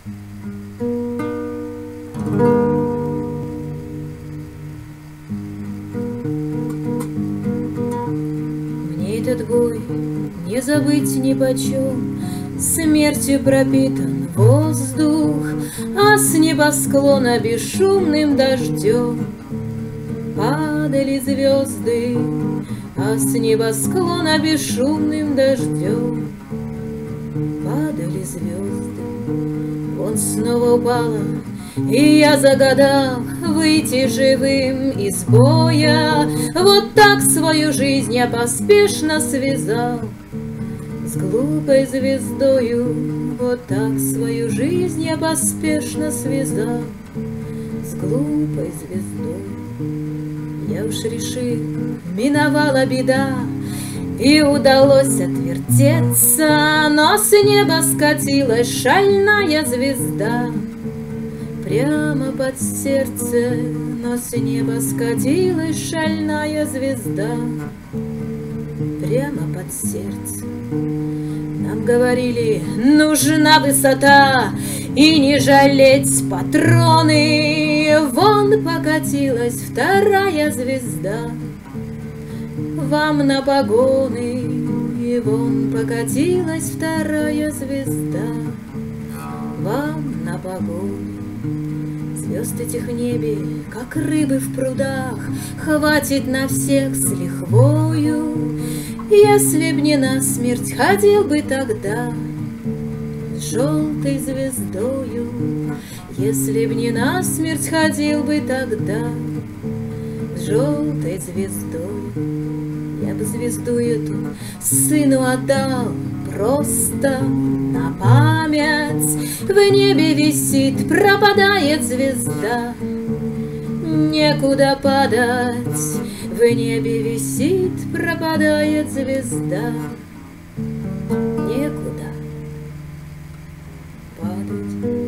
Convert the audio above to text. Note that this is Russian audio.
Мне этот бой не забыть ни почем, смертью пропитан воздух, а с небосклона бесшумным дождем падали звезды, а с небосклона бесшумным дождем падали звезды. Вон снова упала, и я загадал выйти живым из боя. Вот так свою жизнь я поспешно связал с глупой звездою. Вот так свою жизнь я поспешно связал с глупой звездой. Я уж решил, миновала беда, и удалось отвертеться, но с неба скатилась шальная звезда прямо под сердце, но с неба скатилась шальная звезда прямо под сердце. Нам говорили, нужна высота и не жалеть патроны. Вон покатилась вторая звезда вам на погоны, и вон покатилась вторая звезда вам на погоны. Звезд этих в небе, как рыбы в прудах, хватит на всех с лихвою. Если б не насмерть, ходил бы тогда с желтой звездою. Если б не насмерть, ходил бы тогда с желтой звездой. Я бы звезду эту сыну отдал просто на память. В небе висит, пропадает звезда, некуда падать. В небе висит, пропадает звезда, некуда падать.